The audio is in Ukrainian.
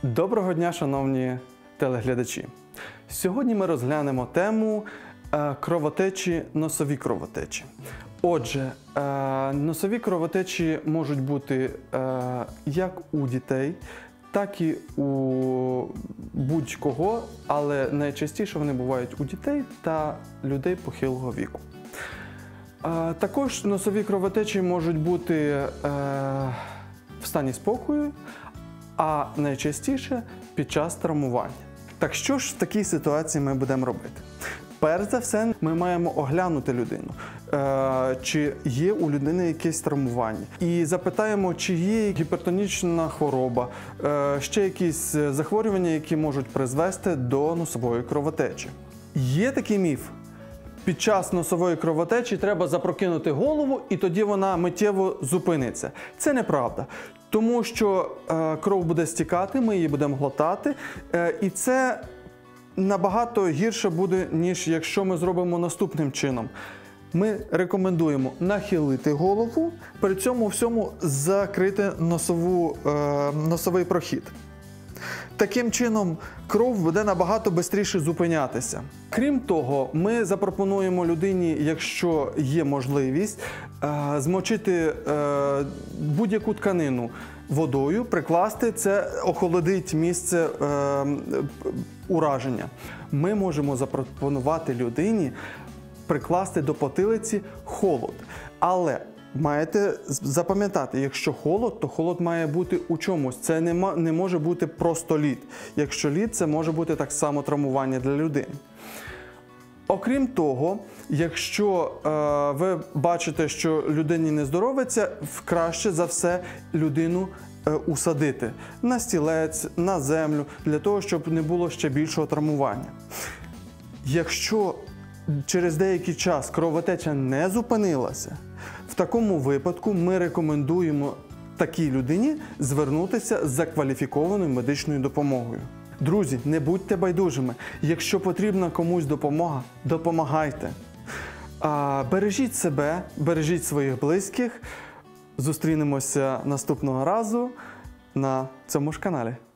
Доброго дня, шановні телеглядачі! Сьогодні ми розглянемо тему кровотечі, носові кровотечі. Отже, носові кровотечі можуть бути як у дітей, так і у будь-кого, але найчастіше вони бувають у дітей та людей похилого віку. Також носові кровотечі можуть бути в стані спокою, а найчастіше під час травмування. Так що ж в такій ситуації ми будемо робити? Перш за все, ми маємо оглянути людину, чи є у людини якесь травмування. І запитаємо, чи є гіпертонічна хвороба, ще якісь захворювання, які можуть призвести до носової кровотечі. Є такий міф. Під час носової кровотечі треба запрокинути голову, і тоді вона миттєво зупиниться. Це неправда. Тому що кров буде стікати, ми її будемо глотати, і це набагато гірше буде, ніж якщо ми зробимо наступним чином. Ми рекомендуємо нахилити голову, при цьому всьому закрити носовий прохід. Таким чином, кров буде набагато швидше зупинятися. Крім того, ми запропонуємо людині, якщо є можливість, змочити будь-яку тканину водою, прикласти, це охолодить місце ураження. Ми можемо запропонувати людині прикласти до потилиці холод. Але маєте запам'ятати, якщо холод, то холод має бути у чомусь. Це не може бути просто лід. Якщо лід, це може бути так само травмування для людини. Окрім того, якщо ви бачите, що людині не здоровиться, краще за все людину усадити на стілець, на землю, для того, щоб не було ще більшого травмування. Якщо через деякий час кровотеча не зупинилася, в такому випадку ми рекомендуємо такій людині звернутися за кваліфікованою медичною допомогою. Друзі, не будьте байдужими. Якщо потрібна комусь допомога, допомагайте. Бережіть себе, бережіть своїх близьких. Зустрінемося наступного разу на цьому ж каналі.